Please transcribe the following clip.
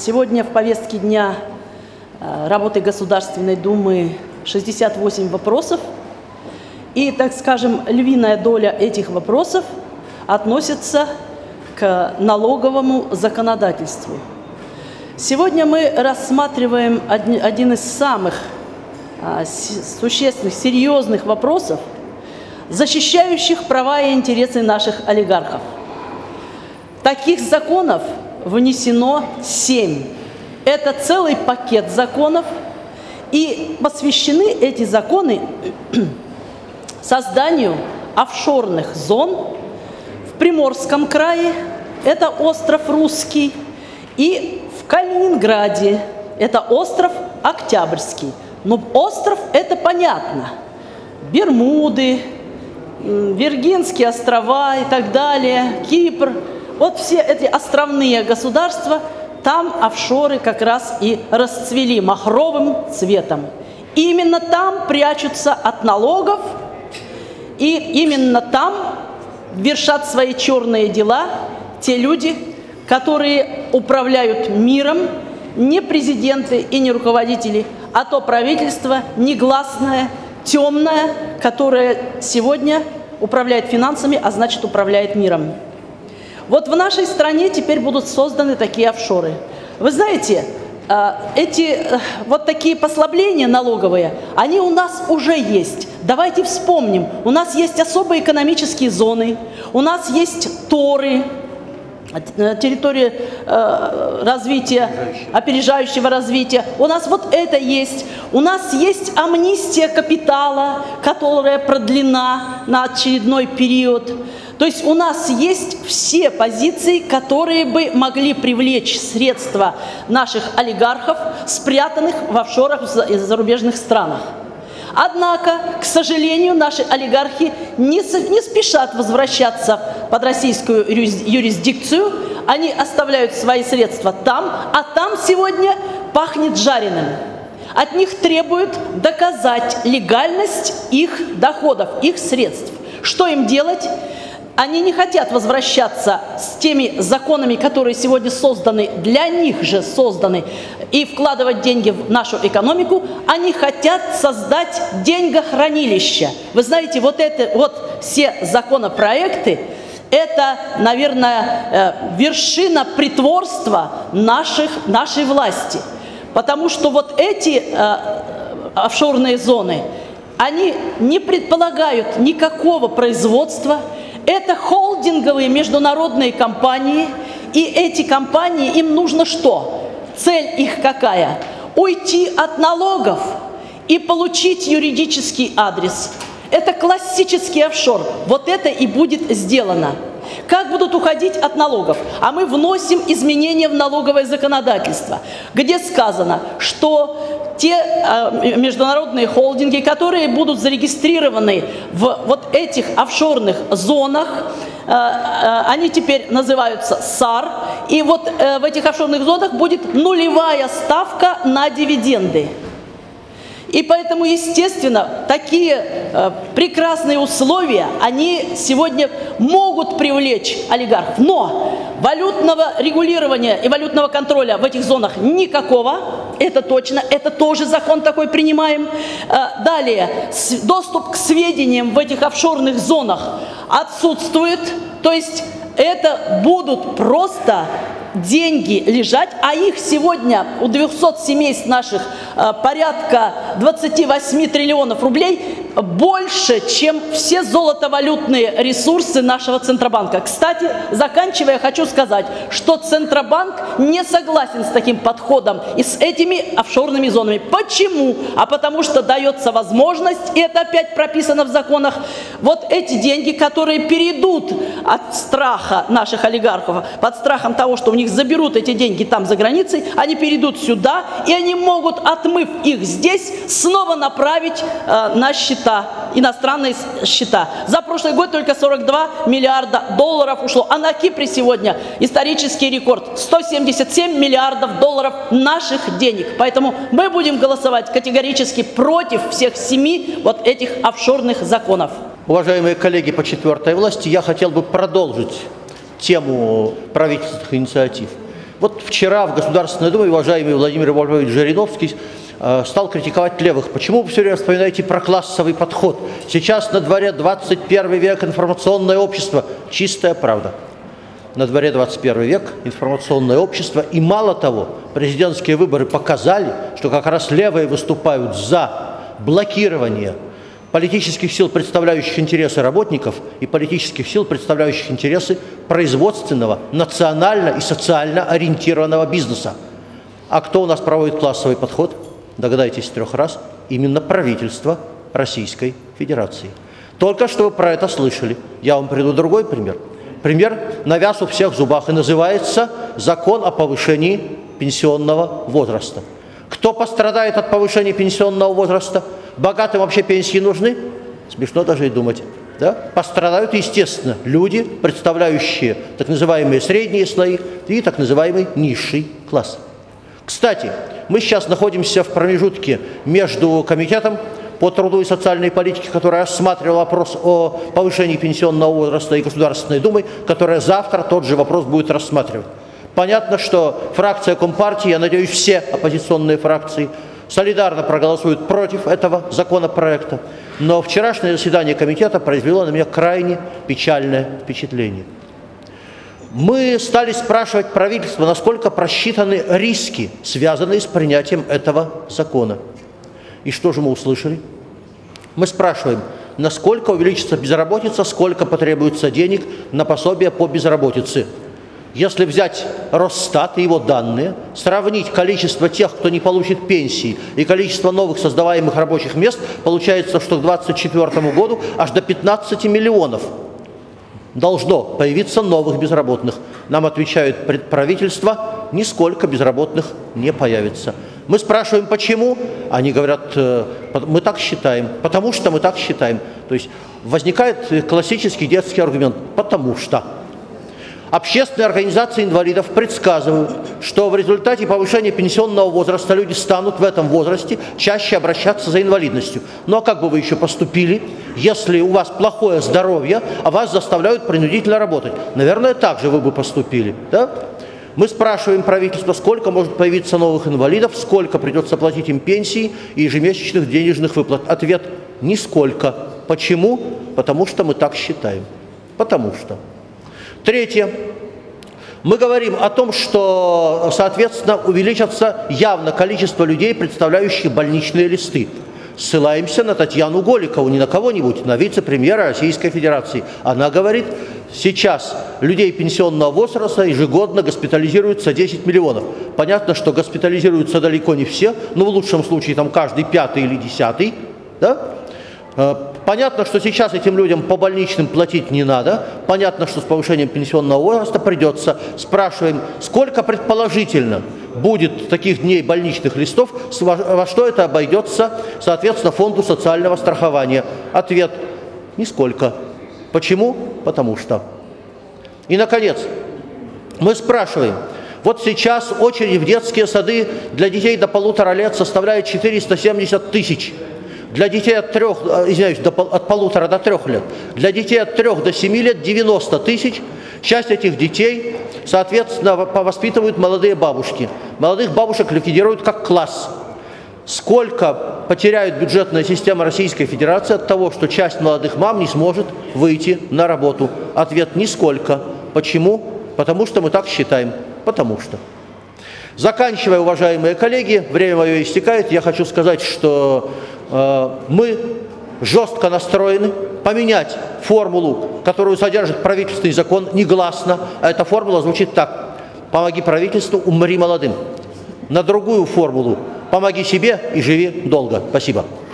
Сегодня в повестке дня работы Государственной Думы 68 вопросов. И, так скажем, львиная доля этих вопросов относится к налоговому законодательству. Сегодня мы рассматриваем один из самых существенных, серьезных вопросов, защищающих права и интересы наших олигархов. Таких законов внесено 7. Это целый пакет законов, и посвящены эти законы созданию офшорных зон в Приморском крае, это остров Русский, и в Калининграде, это остров Октябрьский. Но остров – это понятно. Бермуды, Виргинские острова и так далее, Кипр. Вот все эти островные государства, там офшоры как раз и расцвели махровым цветом. И именно там прячутся от налогов, и именно там вершат свои черные дела те люди, которые управляют миром, не президенты и не руководители, а то правительство негласное, темное, которое сегодня управляет финансами, а значит управляет миром. Вот в нашей стране теперь будут созданы такие офшоры. Вы знаете, вот такие послабления налоговые, они у нас уже есть. Давайте вспомним, у нас есть особые экономические зоны, у нас есть торы, территории развития, опережающего развития. У нас вот это есть. У нас есть амнистия капитала, которая продлена на очередной период. То есть у нас есть все позиции, которые бы могли привлечь средства наших олигархов, спрятанных в офшорах в зарубежных странах. Однако, к сожалению, наши олигархи не спешат возвращаться под российскую юрисдикцию, они оставляют свои средства там, а там сегодня пахнет жареным. От них требуют доказать легальность их доходов, их средств. Что им делать? Они не хотят возвращаться с теми законами, которые сегодня созданы, для них же созданы, и вкладывать деньги в нашу экономику. Они хотят создать деньгохранилища. Вы знаете, вот все законопроекты, это, наверное, вершина притворства нашей власти. Потому что вот эти офшорные зоны, они не предполагают никакого производства. Это холдинговые международные компании, и эти компании, им нужно что? Цель их какая? Уйти от налогов и получить юридический адрес. Это классический офшор. Вот это и будет сделано. Как будут уходить от налогов? А мы вносим изменения в налоговое законодательство, где сказано, что те международные холдинги, которые будут зарегистрированы в вот этих офшорных зонах, они теперь называются САР, и вот в этих офшорных зонах будет нулевая ставка на дивиденды. И поэтому, естественно, такие прекрасные условия, они сегодня могут привлечь олигархов. Но валютного регулирования и валютного контроля в этих зонах никакого, это точно, это тоже закон такой принимаем. Далее, доступ к сведениям в этих офшорных зонах отсутствует, то есть это будут просто деньги лежать, а их сегодня у 200 семейств наших порядка 28 триллионов рублей, больше, чем все золотовалютные ресурсы нашего Центробанка. Кстати, заканчивая, хочу сказать, что Центробанк не согласен с таким подходом и с этими офшорными зонами. Почему? А потому что дается возможность, и это опять прописано в законах, вот эти деньги, которые перейдут от страха наших олигархов, под страхом того, что у них заберут эти деньги там за границей, они перейдут сюда, и они могут, отмыв их здесь, снова направить на счета, иностранные счета. За прошлый год только 42 миллиарда долларов ушло, а на Кипре сегодня исторический рекорд – 177 миллиардов долларов наших денег. Поэтому мы будем голосовать категорически против всех 7 вот этих офшорных законов. Уважаемые коллеги по четвертой власти, я хотел бы продолжить тему правительственных инициатив. Вот вчера в Государственной Думе уважаемый Владимир Вольфович Жириновский стал критиковать левых. Почему вы все время вспоминаете про классовый подход? Сейчас на дворе 21 век, информационное общество. Чистая правда. На дворе 21 век, информационное общество. И мало того, президентские выборы показали, что как раз левые выступают за блокирование политических сил, представляющих интересы работников, и политических сил, представляющих интересы производственного, национально и социально ориентированного бизнеса. А кто у нас проводит классовый подход? Догадайтесь 3 раз. Именно правительство Российской Федерации. Только что вы про это слышали. Я вам приведу другой пример. Пример на вяз у всех зубах и называется «Закон о повышении пенсионного возраста». Кто пострадает от повышения пенсионного возраста? Богатым вообще пенсии нужны? Смешно даже и думать. Да? Пострадают, естественно, люди, представляющие так называемые средние слои и так называемый низший класс. Кстати, мы сейчас находимся в промежутке между комитетом по труду и социальной политике, который рассматривал вопрос о повышении пенсионного возраста, и Государственной Думой, которая завтра тот же вопрос будет рассматривать. Понятно, что фракция Компартии, я надеюсь, все оппозиционные фракции солидарно проголосуют против этого законопроекта. Но вчерашнее заседание комитета произвело на меня крайне печальное впечатление. Мы стали спрашивать правительство, насколько просчитаны риски, связанные с принятием этого закона. И что же мы услышали? Мы спрашиваем, насколько увеличится безработица, сколько потребуется денег на пособие по безработице. Если взять Росстат и его данные, сравнить количество тех, кто не получит пенсии, и количество новых создаваемых рабочих мест, получается, что к 2024 году аж до 15 миллионов должно появиться новых безработных. Нам отвечает правительство, нисколько безработных не появится. Мы спрашиваем, почему? Они говорят, мы так считаем, потому что мы так считаем. То есть возникает классический детский аргумент, потому что. Общественные организации инвалидов предсказывают, что в результате повышения пенсионного возраста люди станут в этом возрасте чаще обращаться за инвалидностью. Ну а как бы вы еще поступили, если у вас плохое здоровье, а вас заставляют принудительно работать? Наверное, так же вы бы поступили. Да? Мы спрашиваем правительство, сколько может появиться новых инвалидов, сколько придется платить им пенсии и ежемесячных денежных выплат. Ответ – нисколько. Почему? Потому что мы так считаем. Потому что. Третье. Мы говорим о том, что, соответственно, увеличится явно количество людей, представляющих больничные листы. Ссылаемся на Татьяну Голикову, не на кого-нибудь, на вице-премьера Российской Федерации. Она говорит, сейчас людей пенсионного возраста ежегодно госпитализируется 10 миллионов. Понятно, что госпитализируются далеко не все, но в лучшем случае там каждый 5-й или 10-й. Да? Понятно, что сейчас этим людям по больничным платить не надо. Понятно, что с повышением пенсионного возраста придется. Спрашиваем, сколько предположительно будет таких дней больничных листов, во что это обойдется, соответственно, фонду социального страхования. Ответ – нисколько. Почему? Потому что. И, наконец, мы спрашиваем. Вот сейчас очередь в детские сады для детей до 1,5 лет составляет 470 тысяч. Для детей от 1,5 до 3 лет. Для детей от 3 до 7 лет 90 тысяч. Часть этих детей, соответственно, воспитывают молодые бабушки. Молодых бабушек ликвидируют как класс. Сколько потеряет бюджетная система Российской Федерации от того, что часть молодых мам не сможет выйти на работу? Ответ – нисколько. Почему? Потому что мы так считаем. Потому что. Заканчивая, уважаемые коллеги, время мое истекает, я хочу сказать, что мы жестко настроены поменять формулу, которую содержит правительственный закон, негласно. А эта формула звучит так: помоги правительству, умри молодым. На другую формулу: помоги себе и живи долго. Спасибо.